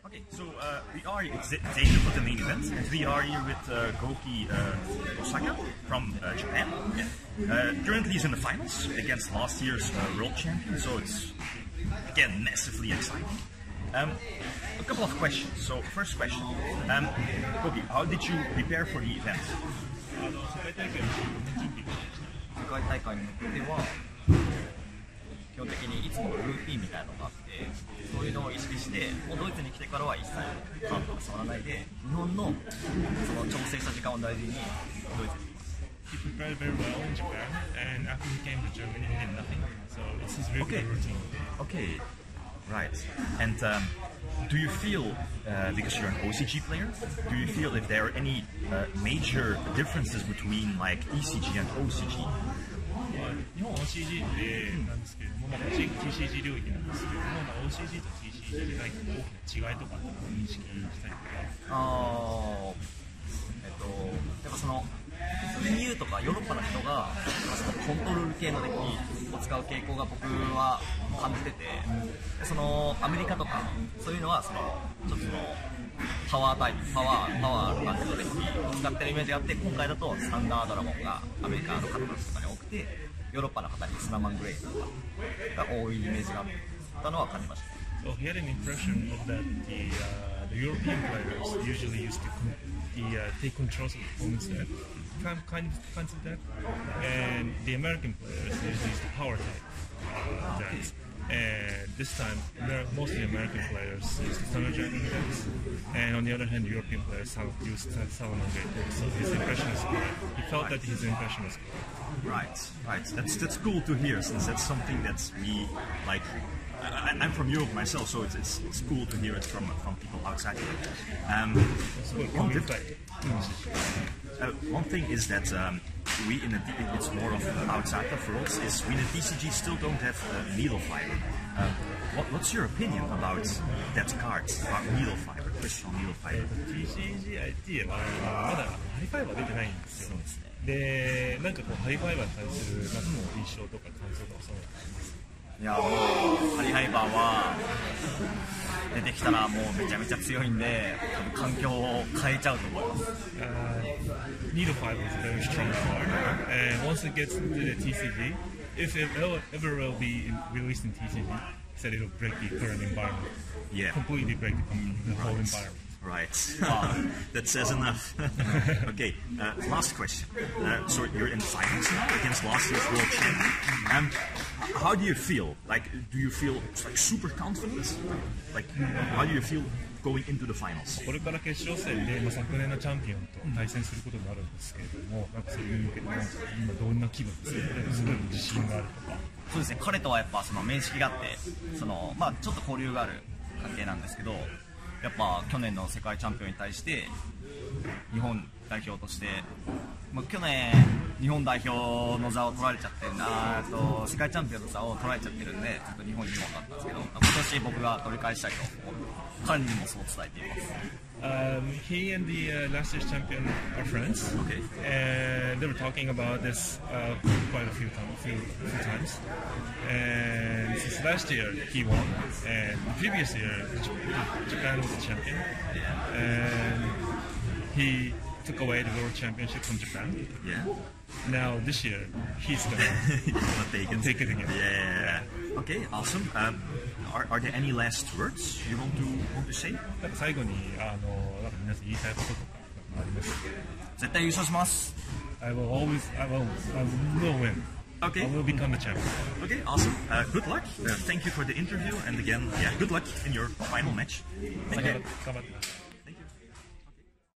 Okay, so we are it's day for the main event, and we are here with Goki Osaka from Japan. Currently, he's in the finals against last year's world champion, so it's again massively exciting. A couple of questions. So, first question, Goki, how did you prepare for the event? 世界大会に向けては基本的にいつもルーティンみたいなのがあって、そういうのを意識してもうドイツに来てからは一切カードとか触らないで日本のその調整した時間を大事にドイツにいます。 He prepared very well in Japan, and after he came to Germany, he did nothing. So it's his regular routine. Okay, right. And do you feel, because you're an OCG player, do you feel if there are any major differences between like ECG and OCG? 日本 OCG ってなんですけれども、TCG 領域なんですけれども、OCG と TCG で何か大きな違いとか認識したりとか。 やっぱその EU とかヨーロッパの人がそのコントロール系のデッキを使う傾向が僕は感じてて、そのアメリカとかそういうのはそのちょっとそのパワータイプ、パワーの感じのデッキを使ってるイメージがあって、今回だとスタンダードラゴンがアメリカの方とかに多くて、ヨーロッパの方にスナマングレイとかが多いイメージがあったのは感じました。 So he had an impression of that the European players usually used to take control of the opponent's deck, kind of deck, and the American players usually use the power type decks. And this time, most of the American players use the Thunder Dragon decks, and on the other hand, the European players use Salamander decks. So his impression is good. He felt that his impression was good. Right. That's cool to hear, since that's something that we like. I'm from Europe myself, so it's cool to hear it from people outside. One thing is that we it's more of outside of worlds, is we in the TCG still don't have needle fiber. What's your opinion about that card, about needle fiber, crystal needle fiber? TCG はまだハリファイバー出てないんですよ。で、なんかこうハリファイバーに対するなんかこう印象とか感想とかそういうのあります。 いやもうハリハイバーは出てきたらもうめちゃめちゃ強いんで、環境を変えちゃうと思います。 Needle fiber is a very strong card, and once it gets into the TCG, if it ever will be released in TCG, said it'll break the current environment. Yeah. Completely break the whole environment. Right. That says enough. Okay, last question. So you're in finals now against last year's world champion. How do you feel? Like, do you feel like super confident? Like, how do you feel going into the finals? これから決勝戦で、昨年のチャンピオンと対戦することになるんですけれども、なんかそれに向けて今どんな気分ですか？すごい自信があるとか。 そうですね。彼とはやっぱその面識があって、そのちょっと交流がある関係なんですけど。 やっぱ去年の世界チャンピオンに対して日本代表として、去年日本代表の座を取られちゃって世界チャンピオンの座を取られちゃってるんで、ちょっと日本にもだったんですけど、今年僕が取り返したいと彼にもそう伝えています。 He and the last year's champion are friends. Okay. And they were talking about this quite a few times. And since last year he won, and the previous year Japan was the champion, and he took away the world championship from Japan. Yeah. Now this year he's gonna take it again. Yeah. Okay. Awesome. Are there any last words you want to say? なんか最後になんか皆さん言いたいこととかあります？ 絶対優勝します。 I will win. Okay. I will become the champion. Okay, awesome. Good luck. Thank you for the interview, and again, good luck in your final match. Thank you. 頑張って。